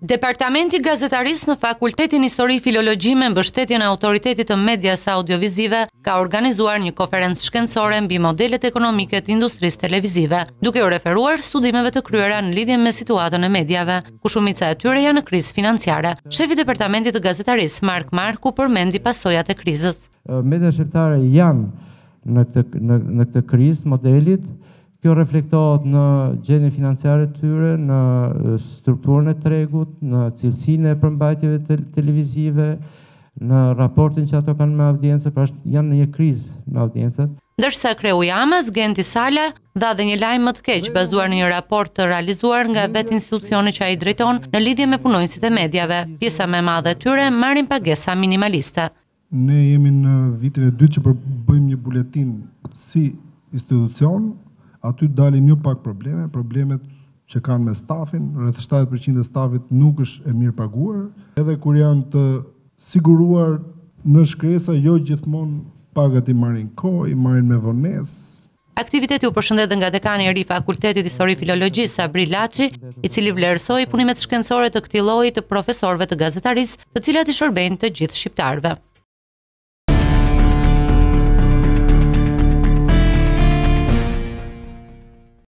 Departamenti i Gazetarisë në Fakultetin Histori Filologji me mbështetjen e Autoritetit të Medias Audiovizive ka organizuar një konferencë shkencore mbi modelet ekonomike të industrisë televizive, duke u referuar studimeve të kryera në lidhje me situatën e mediave, ku shumica e tyre janë në krizë financiare. Shefi i Departamentit të Gazetarisë, Mark Marku, përmendi pasojat e krizës. Mediat shqiptare janë në këtë krizë modelit. Kjo reflektohet në gjendjen financiare të tyre, në strukturën e tregut, në cilësinë e përmbajtjeve televizive, në raportin që ato kanë me audiencë, pra janë në një krizë me audiencët. Ndërsa kreu i AMA-s, Genti Sala, dha dhe një lajm më të keq bazuar në një raport të realizuar nga vetë institucioni që ai drejton në lidhje me punonjësit e mediave. Pjesa më e madhe e tyre marrin pagesa minimaliste. Ne jemi në vitin e dytë që bëjmë një buletin si institucion. Aty dalin një pak problemet që kanë me stafin, rreth 70% e stafit nuk është e mirë paguar, edhe kur janë të siguruar në shkresa, jo gjithmonë pagat i marrin kohë, i marrin me vonesë. Aktiviteti u përshëndet nga dekani i ri Fakultetit Histori Filologjisë Sabri Laçi, i cili vlerësoi punimet shkencore të këtij lloji të profesorëve të gazetarisë, të cilat i shërbejnë të gjithë shqiptarëve.